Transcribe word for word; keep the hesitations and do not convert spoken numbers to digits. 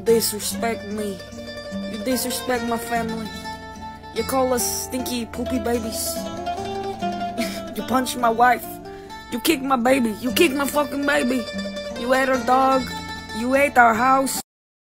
disrespect me. You disrespect my family. You call us stinky poopy babies. You punched my wife. You kicked my baby. You kicked my fucking baby. You ate our dog. You ate our house.